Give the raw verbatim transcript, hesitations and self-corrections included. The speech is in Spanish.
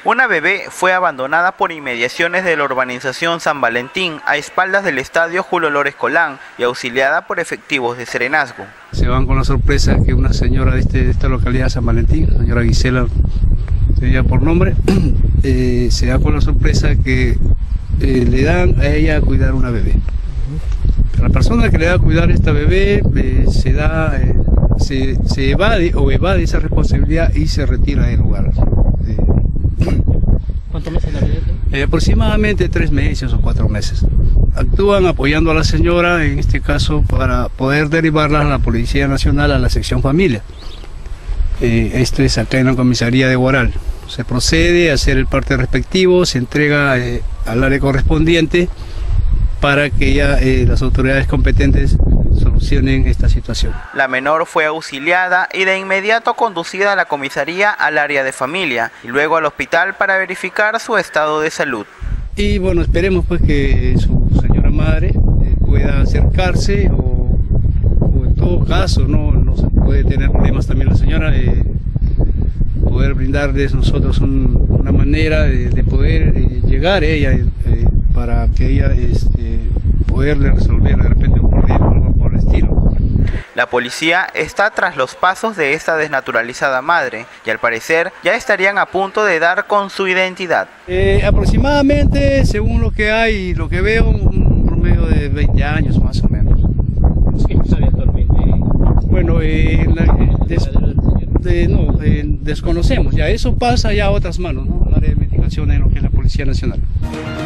Una bebé fue abandonada por inmediaciones de la urbanización San Valentín, a espaldas del estadio Julio Lores Colán y auxiliada por efectivos de Serenazgo. Se van con la sorpresa que una señora de, este, de esta localidad San Valentín, la señora Gisela, sería por nombre, eh, se da con la sorpresa que eh, le dan a ella a cuidar una bebé. La persona que le da a cuidar a esta bebé eh, se da, eh, se, se evade o evade esa responsabilidad y se retira del lugar. Eh, ¿Cuántos meses la bebé? Eh, aproximadamente tres meses o cuatro meses. Actúan apoyando a la señora, en este caso, para poder derivarla a la Policía Nacional, a la sección familia. Eh, esto es acá en la comisaría de Huaral. Se procede a hacer el parte respectivo, se entrega eh, al área correspondiente para que ya eh, las autoridades competentes solucionen esta situación. La menor fue auxiliada y de inmediato conducida a la comisaría al área de familia y luego al hospital para verificar su estado de salud. Y bueno, esperemos pues que su señora madre eh, pueda acercarse o, o en todo caso no, no se puede tener problemas también la señora, eh, poder brindarles nosotros un, una manera de, de poder eh, llegar a ella eh, para que ella este, poderle resolver de repente un problema o algo por el estilo. La policía está tras los pasos de esta desnaturalizada madre y al parecer ya estarían a punto de dar con su identidad. Eh, aproximadamente, según lo que hay y lo que veo, un promedio de veinte años más o menos. ¿Qué sabe actualmente? Bueno, eh, la, eh, des, de, no, eh, desconocemos, ya eso pasa ya a otras manos, ¿no? El área de investigación en lo que es la Policía Nacional.